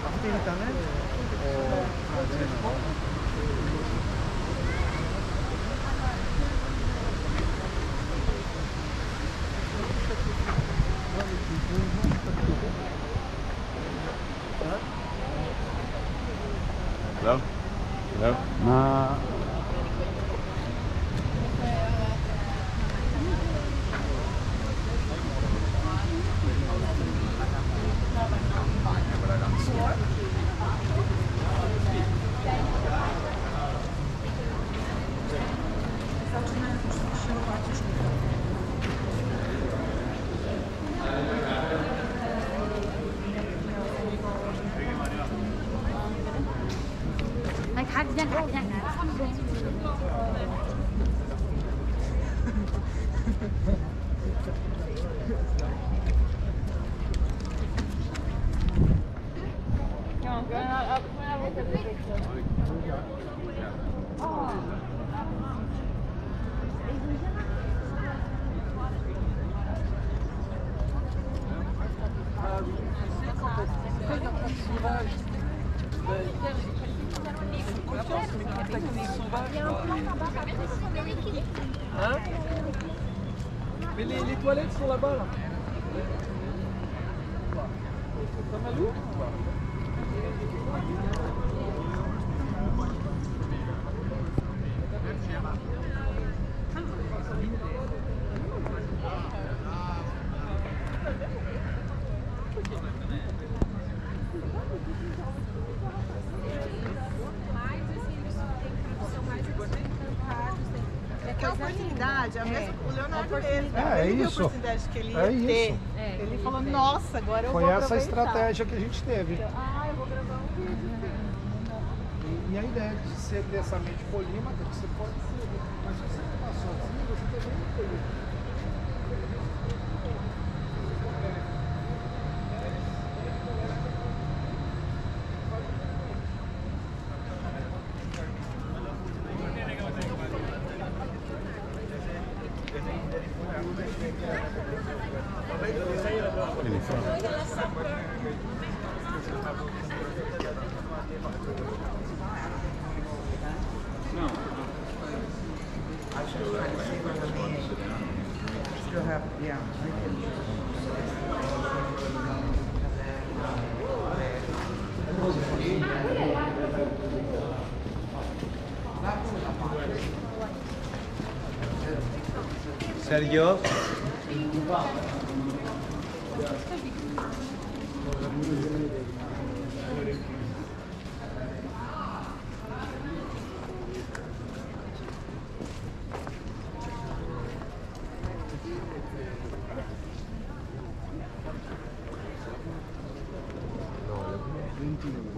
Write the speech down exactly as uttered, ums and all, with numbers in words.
Attentamente o Hello? Hello? Ma Hein? Mais les, les toilettes sont là-bas là. T'as mal où? É a oportunidade, é mesmo, o Leonardo mesmo. É, ele viu isso. a oportunidade que ele ia É ter. isso. Ele falou, nossa, agora eu Foi vou essa a aproveitar. estratégia que a gente teve. Ah, eu vou gravar um vídeo. E, e a ideia de ser dessa mente polímata, que você pode ser, mas se você está sozinho, você também não tem. Ele fala. Não. Still have, yeah. Sergio? vinte